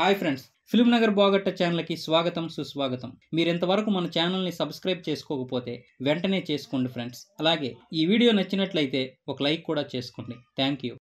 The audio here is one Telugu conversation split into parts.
హాయ్ ఫ్రెండ్స్, ఫిల్మ్ నగర్ బాగట్ట ఛానల్కి స్వాగతం సుస్వాగతం. మీరు ఇంతవరకు మన ఛానల్ని సబ్స్క్రైబ్ చేసుకోకపోతే వెంటనే చేసుకోండి ఫ్రెండ్స్. అలాగే ఈ వీడియో నచ్చినట్లయితే ఒక లైక్ కూడా చేసుకోండి. Thank you.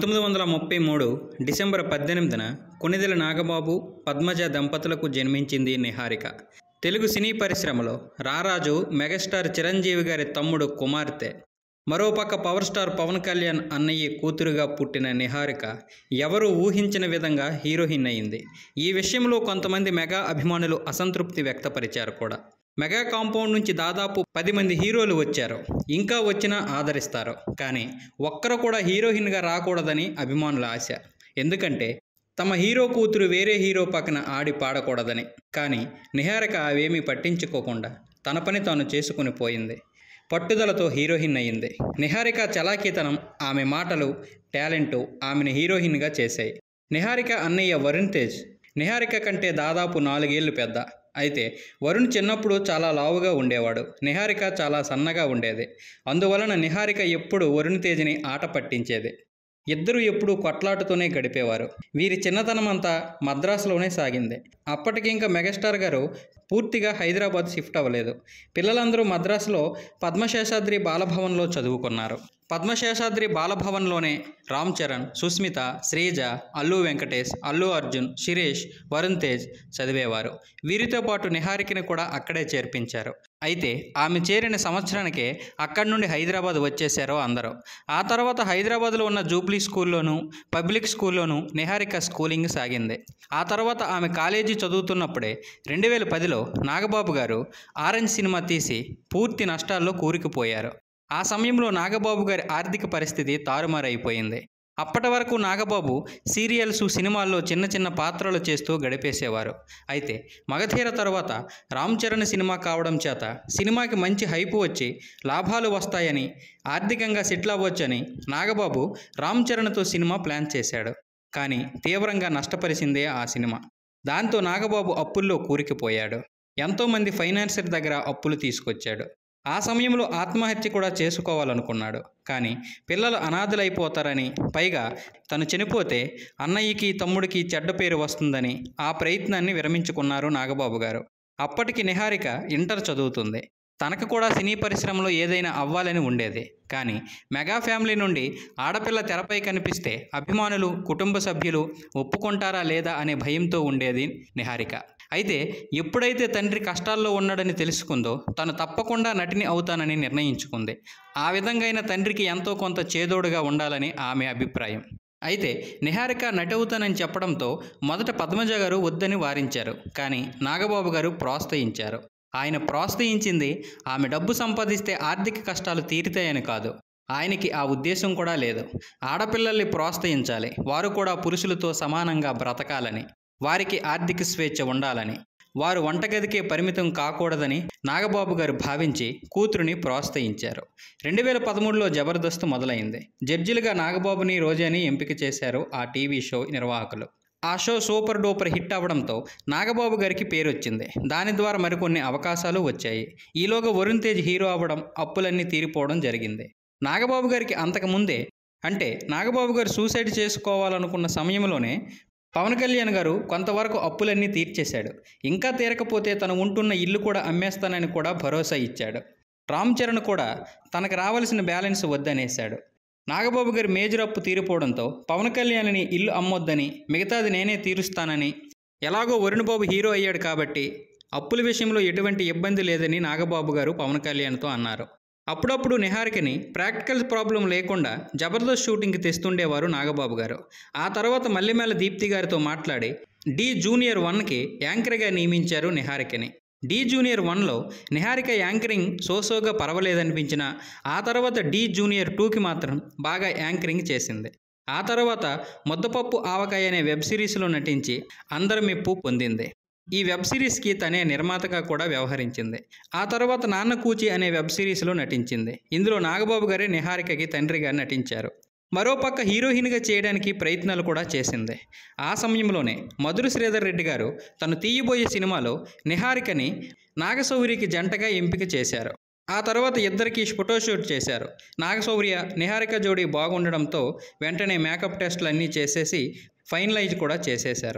1933 డిసెంబర్ 18న కొణిదెల నాగబాబు, పద్మజ దంపతులకు జన్మించింది నిహారిక. తెలుగు సినీ పరిశ్రమలో రారాజు మెగాస్టార్ చిరంజీవి గారి తమ్ముడు కుమార్తె. మరోపక్క పవర్ స్టార్ పవన్ కళ్యాణ్ అన్నయ్య కూతురుగా పుట్టిన నిహారిక ఎవరూ ఊహించిన విధంగా హీరోయిన్ అయింది. ఈ విషయంలో కొంతమంది మెగా అభిమానులు అసంతృప్తి వ్యక్తపరిచారు కూడా. మెగా కాంపౌండ్ నుంచి దాదాపు 10 మంది హీరోలు వచ్చారు, ఇంకా వచ్చినా ఆదరిస్తారు. కానీ ఒక్కరు కూడా హీరోయిన్గా రాకూడదని అభిమానుల ఆశ. ఎందుకంటే తమ హీరో కూతురు వేరే హీరో పక్కన ఆడి పాడకూడదని. కానీ నిహారిక అవేమీ పట్టించుకోకుండా తన పని తాను చేసుకుని పోయింది. పట్టుదలతో హీరోయిన్ అయింది. నిహారిక చలాకీతనం, ఆమె మాటలు, టాలెంటు ఆమెను హీరోయిన్గా చేశాయి. నిహారిక అన్నయ్య వరుణ్ తేజ్ నిహారిక కంటే దాదాపు 4 ఏళ్ళు పెద్ద. అయితే వరుణ్ చిన్నప్పుడు చాలా లావుగా ఉండేవాడు, నిహారిక చాలా సన్నగా ఉండేది. అందువలన నిహారిక ఎప్పుడు వరుణ్ తేజ్ని ఆట పట్టించేది. ఇద్దరూ ఎప్పుడూ కొట్లాటతోనే గడిపేవారు. వీరి చిన్నతనమంతా మద్రాసులోనే సాగింది. అప్పటికి ఇంకా మెగాస్టార్ గారు పూర్తిగా హైదరాబాద్ షిఫ్ట్ అవ్వలేదు. పిల్లలందరూ మద్రాసులో పద్మశేషాద్రి బాలభవన్లో చదువుకున్నారు. పద్మశేషాద్రి బాలభవన్లోనే రామ్ చరణ్, సుస్మిత, శ్రీజ, అల్లు వెంకటేష్, అల్లు అర్జున్, శిరీష్, వరుణ్ తేజ్ చదివేవారు. వీరితో పాటు నిహారికని కూడా అక్కడే చేర్పించారు. అయితే ఆమె చేరిన సంవత్సరానికే అక్కడి నుండి హైదరాబాద్ వచ్చేశారు అందరూ. ఆ తర్వాత హైదరాబాద్లో ఉన్న జూబ్లీ స్కూల్లోనూ, పబ్లిక్ స్కూల్లోనూ నిహారిక స్కూలింగ్ సాగింది. ఆ తర్వాత ఆమె కాలేజీ చదువుతున్నప్పుడే 2010లో నాగబాబు గారు ఆరెంజ్ సినిమా తీసి పూర్తి నష్టాల్లో కూరుకుపోయారు. ఆ సమయంలో నాగబాబు గారి ఆర్థిక పరిస్థితి తారుమారైపోయింది. అప్పటి వరకు నాగబాబు సీరియల్స్, సినిమాల్లో చిన్న చిన్న పాత్రలు చేస్తూ గడిపేసేవారు. అయితే మగధీర తర్వాత రామ్ చరణ్ సినిమా కావడం చేత సినిమాకి మంచి హైపు వచ్చి లాభాలు వస్తాయని, ఆర్థికంగా సెటిల్ అవ్వచ్చని నాగబాబు రామ్ చరణ్తో సినిమా ప్లాన్ చేశాడు. కానీ తీవ్రంగా నష్టపరిచిందే ఆ సినిమా. దాంతో నాగబాబు అప్పుల్లో కూరుకుపోయాడు. ఎంతోమంది ఫైనాన్సర్ దగ్గర అప్పులు తీసుకొచ్చాడు. ఆ సమయంలో ఆత్మహత్య కూడా చేసుకోవాలనుకున్నాడు. కానీ పిల్లలు అనాథలైపోతారని, పైగా తను చనిపోతే అన్నయ్యకి, తమ్ముడికి చెడ్డ పేరు వస్తుందని ఆ ప్రయత్నాన్ని విరమించుకున్నారు నాగబాబు గారు. అప్పటికి నిహారిక ఇంటర్ చదువుతుంది. తనకు కూడా సినీ పరిశ్రమలో ఏదైనా అవ్వాలని ఉండేది. కానీ మెగా ఫ్యామిలీ నుండి ఆడపిల్ల తెరపై కనిపిస్తే అభిమానులు, కుటుంబ సభ్యులు ఒప్పుకుంటారా లేదా అనే భయంతో ఉండేది నిహారిక. అయితే ఎప్పుడైతే తండ్రి కష్టాల్లో ఉన్నాడని తెలుసుకుందో తను తప్పకుండా నటిని అవుతానని నిర్ణయించుకుంది. ఆ విధంగా తండ్రికి ఎంతో కొంత చేదోడుగా ఉండాలని ఆమె అభిప్రాయం. అయితే నిహారిక నటి అవుతానని చెప్పడంతో మొదట పద్మజ గారు వద్దని వారించారు. కానీ నాగబాబు గారు ప్రోత్సహించారు. ఆయన ప్రోత్సహించింది ఆమె డబ్బు సంపాదిస్తే ఆర్థిక కష్టాలు తీరుతాయని కాదు. ఆయనకి ఆ ఉద్దేశం కూడా లేదు. ఆడపిల్లల్ని ప్రోత్సహించాలి, వారు కూడా పురుషులతో సమానంగా బ్రతకాలని, వారికి ఆర్థిక స్వేచ్ఛ ఉండాలని, వారు వంటగదికే పరిమితం కాకూడదని నాగబాబు గారు భావించి కూతురుని ప్రోత్సహించారు. 2013లో జబర్దస్త్ మొదలైంది. జడ్జిలుగా నాగబాబుని, రోజాని ఎంపిక చేశారు ఆ టీవీ షో నిర్వాహకులు. ఆ షో సూపర్ డూపర్ హిట్ అవ్వడంతో నాగబాబు గారికి పేరొచ్చింది. దాని ద్వారా మరికొన్ని అవకాశాలు వచ్చాయి. ఈలోగా వరుణ్ తేజ్ హీరో అవ్వడం, అప్పులన్నీ తీరిపోవడం జరిగింది. నాగబాబు గారికి అంతకుముందే, అంటే నాగబాబు గారు సూసైడ్ చేసుకోవాలనుకున్న సమయంలోనే పవన్ కళ్యాణ్ గారు కొంతవరకు అప్పులన్నీ తీర్చేశాడు. ఇంకా తీరకపోతే తను ఉంటున్న ఇల్లు కూడా అమ్మేస్తానని కూడా భరోసా ఇచ్చాడు. రామ్ చరణ్ కూడా తనకు రావాల్సిన బ్యాలెన్స్ వద్దనేశాడు. నాగబాబు గారి మేజర్ అప్పు తీరిపోవడంతో పవన్ కళ్యాణ్ని ఇల్లు అమ్మొద్దని, మిగతాది నేనే తీరుస్తానని, ఎలాగో వరుణ్ బాబు హీరో అయ్యాడు కాబట్టి అప్పుల విషయంలో ఎటువంటి ఇబ్బంది లేదని నాగబాబు గారు పవన్ కళ్యాణ్తో అన్నారు. అప్పుడప్పుడు నిహారికని ప్రాక్టికల్ ప్రాబ్లం లేకుండా జబర్దస్త్ షూటింగ్కి తెస్తుండేవారు నాగబాబు గారు. ఆ తర్వాత మల్లెమేళ దీప్తి గారితో మాట్లాడి డి జూనియర్ 1కి యాంకర్గా నియమించారు నిహారికని. డి జూనియర్ 1లో నిహారిక యాంకరింగ్ సోసోగా పర్వాలేదనిపించినా ఆ తర్వాత డి జూనియర్ 2కి మాత్రం బాగా యాంకరింగ్ చేసింది. ఆ తర్వాత ముద్దపప్పు ఆవకాయ అనే వెబ్ సిరీస్లో నటించి అందరి మెప్పు పొందింది. ఈ వెబ్ సిరీస్కి తనే నిర్మాతగా కూడా వ్యవహరించింది. ఆ తర్వాత నాన్న కూచి అనే వెబ్ సిరీస్లో నటించింది. ఇందులో నాగబాబు గారే నిహారికకి తండ్రిగా నటించారు. మరోపక్క హీరోయిన్గా చేయడానికి ప్రయత్నాలు కూడా చేసింది. ఆ సమయంలోనే మధుర శ్రీధర్ రెడ్డి గారు తను తీయబోయే సినిమాలో నిహారికని నాగశౌర్యకి జంటగా ఎంపిక చేశారు. ఆ తర్వాత ఇద్దరికి ఫోటోషూట్ చేశారు. నాగశౌర్య, నిహారిక జోడీ బాగుండడంతో వెంటనే మేకప్ టెస్టులు అన్నీ చేసేసి ఫైనలైజ్ కూడా చేసేశారు.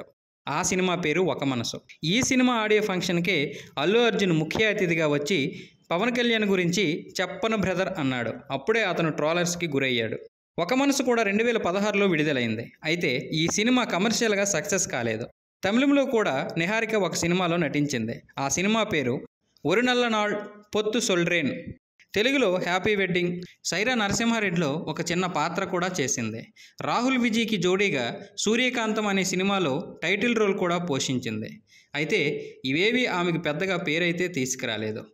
ఆ సినిమా పేరు ఒక మనసు. ఈ సినిమా ఆడియో ఫంక్షన్కే అల్లు అర్జున్ ముఖ్య అతిథిగా వచ్చి పవన్ కళ్యాణ్ గురించి చెప్పను బ్రదర్ అన్నాడు. అప్పుడే అతను ట్రోలర్స్కి గురయ్యాడు. ఒక మనసు కూడా 2016లో విడుదలైంది. అయితే ఈ సినిమా కమర్షియల్గా సక్సెస్ కాలేదు. తమిళంలో కూడా నిహారిక ఒక సినిమాలో నటించింది. ఆ సినిమా పేరు ఒరు నల్ల నాళ్ పొత్తు సొల్రేన్. తెలుగులో హ్యాపీ వెడ్డింగ్. సైరా నరసింహారెడ్డిలో ఒక చిన్న పాత్ర కూడా చేసింది. రాహుల్ విజయ్కి జోడీగా సూర్యకాంతం అనే సినిమాలో టైటిల్ రోల్ కూడా పోషించింది. అయితే ఇవేవి ఆమెకు పెద్దగా పేరైతే తీసుకురాలేదు.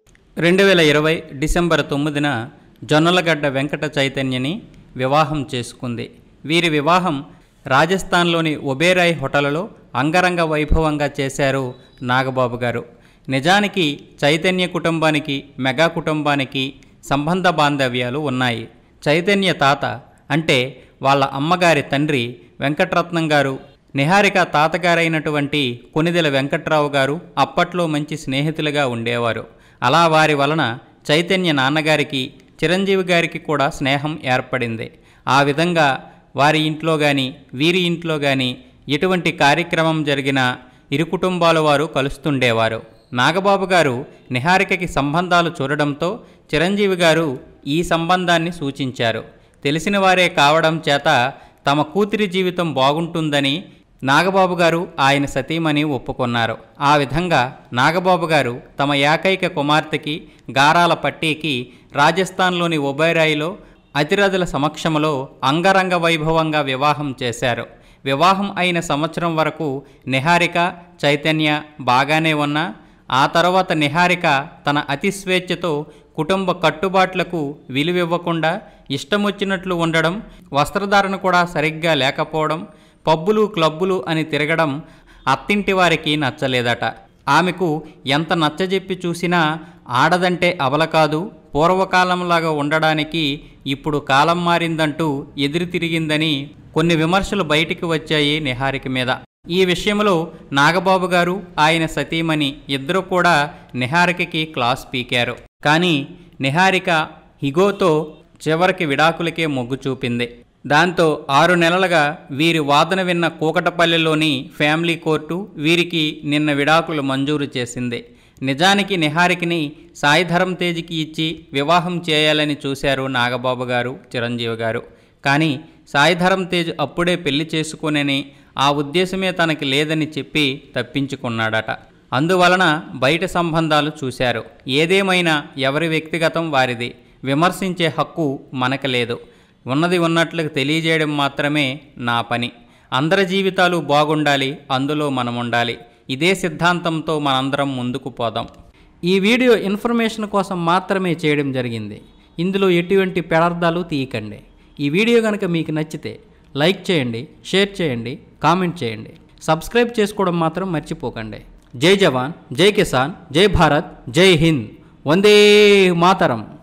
2020 డిసెంబర్ 9న జొన్నలగడ్డ వెంకట చైతన్యని వివాహం చేసుకుంది. వీరి వివాహం రాజస్థాన్లోని ఒబేరాయ్ హోటల్లో అంగరంగ వైభవంగా చేశారు నాగబాబు గారు. నిజానికి చైతన్య కుటుంబానికి మెగా కుటుంబానికి సంబంధ బాంధవ్యాలు ఉన్నాయి. చైతన్య తాత అంటే వాళ్ళ అమ్మగారి తండ్రి వెంకటరత్నం గారు, నిహారిక తాతగారైనటువంటి కొనిదెల వెంకట్రావు గారు అప్పట్లో మంచి స్నేహితులుగా ఉండేవారు. అలా వారి వలన చైతన్య నాన్నగారికి చిరంజీవి గారికి కూడా స్నేహం ఏర్పడింది. ఆ విధంగా వారి ఇంట్లో కానీ వీరి ఇంట్లో కానీ ఎటువంటి కార్యక్రమం జరిగినా ఇరు కుటుంబాల వారు కలుస్తుండేవారు. నాగబాబు గారు నిహారికకి సంబంధాలు చూడడంతో చిరంజీవి గారు ఈ సంబంధాన్ని సూచించారు. తెలిసిన వారే కావడం చేత తమ కూతురి జీవితం బాగుంటుందని నాగబాబు గారు ఆయన సతీమణి ఒప్పుకున్నారు. ఆ విధంగా నాగబాబు గారు తమ ఏకైక కుమార్తెకి గారాల పట్టీకి రాజస్థాన్లోని ఒబైరాయిలో అతిరథుల సమక్షంలో అంగరంగ వైభవంగా వివాహం చేశారు. వివాహం అయిన సంవత్సరం వరకు నిహారిక చైతన్య బాగానే ఉన్నా ఆ తర్వాత నిహారిక తన అతి స్వేచ్ఛతో కుటుంబ కట్టుబాట్లకు విలువివ్వకుండా ఇష్టమొచ్చినట్లు ఉండడం, వస్త్రధారణ కూడా సరిగ్గా లేకపోవడం, పబ్బులు క్లబ్బులు అని తిరగడం అత్తింటి వారికి నచ్చలేదట. ఆమెకు ఎంత నచ్చజెప్పి చూసినా ఆడదంటే అబల కాదు, పూర్వకాలంలాగా ఉండడానికి ఇప్పుడు కాలం మారిందంటూ ఎదురు తిరిగిందని కొన్ని విమర్శలు బయటికి వచ్చాయి నిహారిక మీద. ఈ విషయంలో నాగబాబు గారు ఆయన సతీమణి ఇద్దరు కూడా నిహారికకి క్లాస్ పీకారు. కానీ నిహారిక హిగోతో చివరికి విడాకులకే మొగ్గు చూపింది. దాంతో 6 నెలలుగా వీరి వాదన విన్న కూకటపల్లిలోని ఫ్యామిలీ కోర్టు వీరికి నిన్న విడాకులు మంజూరు చేసింది. నిజానికి నిహారికని సాయిధరం తేజ్కి ఇచ్చి వివాహం చేయాలని చూశారు నాగబాబు గారు చిరంజీవి గారు. కానీ సాయిధరం తేజ్ అప్పుడే పెళ్లి చేసుకునని ఆ ఉద్దేశమే తనకి లేదని చెప్పి తప్పించుకున్నాడట. అందువలన బయట సంబంధాలు చూశారు. ఏదేమైనా ఎవరి వ్యక్తిగతం వారిది, విమర్శించే హక్కు మనకు లేదు. ఉన్నది ఉన్నట్లుగా తెలియజేయడం మాత్రమే నా పని. అందరి జీవితాలు బాగుండాలి, అందులో మనం ఉండాలి. ఇదే సిద్ధాంతంతో మనందరం ముందుకు పోదాం. ఈ వీడియో ఇన్ఫర్మేషన్ కోసం మాత్రమే చేయడం జరిగింది. ఇందులో ఎటువంటి పెడార్థాలు తీయకండి. ఈ వీడియో కనుక మీకు నచ్చితే లైక్ చేయండి, షేర్ చేయండి, కామెంట్ చేయండి. సబ్స్క్రైబ్ చేసుకోవడం మాత్రం మర్చిపోకండి. జై జవాన్, జై కిసాన్, జై భారత్, జై హింద్, వందే మాతరం.